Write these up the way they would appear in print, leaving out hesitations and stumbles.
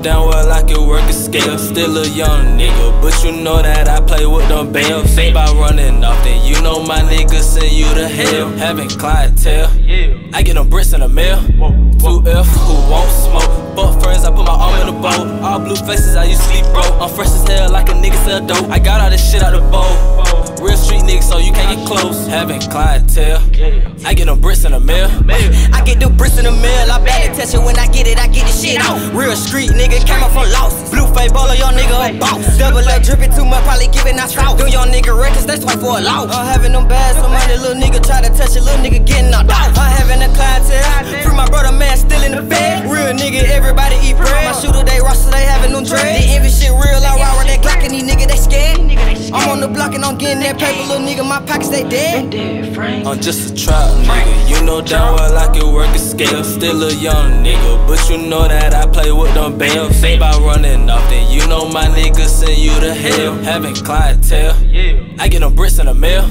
damn well I can work a scale. Still a young nigga, but you know that I play with them bells. Think about running off, then you know my niggas send you to hell. Having clientele, I get them bricks in the mail. 2F who won't smoke, fuck friends, I put my arm in the boat. All blue faces, I used to sleep broke. I'm fresh as hell like a nigga sell dope. I got all this shit out the bowl. Real street nigga, so you can't get close. Having clientele, I get them bricks in the mail. I get them bricks in the mail, I barely touch it. When I get it, I get the shit out. Real street nigga, came up from losses. Blue face baller, young nigga a boss. Double up, dripping too much, probably giving out sauce. Them young nigga records, that's why for a loss. I'm having them bad, somebody little nigga try to touch it, little nigga getting knocked out. I'm having a clientele, free my brother man still in the bed. Real nigga, everybody eat bread. My shooter, they roster, they having them dread. They envy shit real, I ride with that Glock and these niggas, they scared. I'm on the block and I'm getting that paper, little nigga, my pockets, they dead. I'm just a trap nigga, you know damn well I can work a scale. Still a young nigga, but you know that I play with them bells. Think about running off, then you know my niggas send you to hell. Having clientele, I get them bricks in the mail.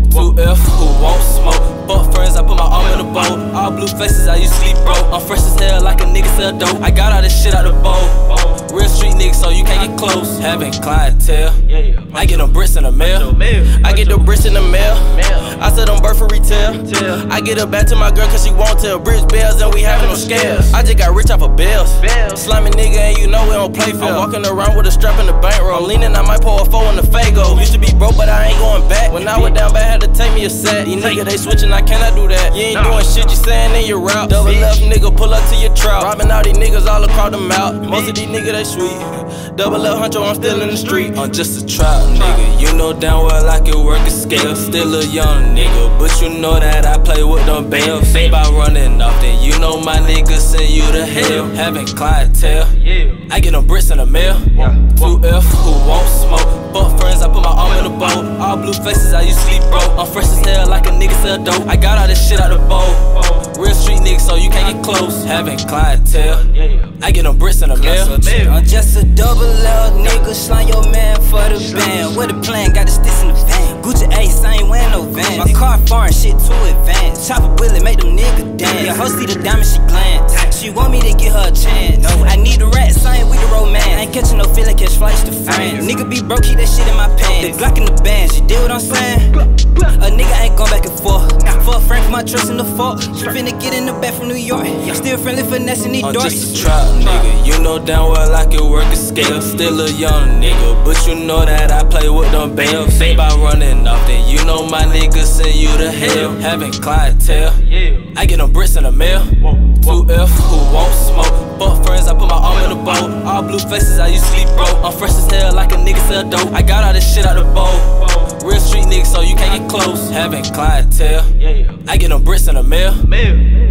2F who won't smoke, fuck friends, I put my arm in the boat. All blue faces, I used to sleep broke. I'm fresh as hell like a nigga sell dope. I got all this shit out the bowl. Real street nigga, so you can't get close. Having clientele, I get them bricks in the mail. I get the bricks in the mail. I sell them bird for retail. I get her back to my girl cause she won't tell. Bricks, bells, and we having no scales. I just got rich off of bills. Slimy nigga, and you know we don't play fair. I'm walking around with a strap in the bankroll. I'm leaning, I might pour a 4 in the Fago. Used to be broke, but I ain't going back. When I was down bad, had to take me a set. These niggas, they switching, I cannot do that. You ain't doing shit, you saying in your route. Double left nigga, pull up to your trout. Robbing all these niggas all across the mouth. Most of these niggas, they sweet. Double up huncho, I'm still in the street. I'm just a trap nigga, you know damn well I can work a scale. Still a young nigga, but you know that I play with them bells. Think about running off, then you know my niggas send you to hell. Having clientele, I get them bricks in the mail. 2F who won't smoke, fuck friends, I put my arm in the boat. All blue faces, I used to sleep broke. I'm fresh as hell like a nigga sell dope. I got all this shit out the bowl. Real street nigga, so you can't get close. Having clientele, I get them bricks in the mail. I'm just a double L nigga, slime your man for the band. With a plan, got the sticks in the van. Gucci Ace, I ain't wearing no Vans. My car foreign, shit too advanced. Chop a bullet, make them niggas dance. Your hoe see the diamond, she glance. She want me to give her a chance. I need the rats, I ain't with the romance. I ain't catching no feeling, catch flights to France. Nigga be broke, keep that shit in my pants. The Glock in the bands, you deal what I'm saying? A nigga ain't going back and forth. Fuck Frank, my trust in the fork. She finna get in the bed from New York. Still friendly, finessing these doors. I'm just a trap nigga, you know damn well I can work a scale. Still a young nigga, but you know that I play with them bells. Think about running off, then you know my niggas send you to hell. Having clientele, I get them bricks in the mail. 2F who won't smoke, fuck friends, I put my arm in the boat. All blue faces, I used to sleep broke. I'm fresh as hell like a nigga sell dope. I got all this shit out the bowl. Real street nigga, so you can't get close. Having clientele, I get them bricks in the mail.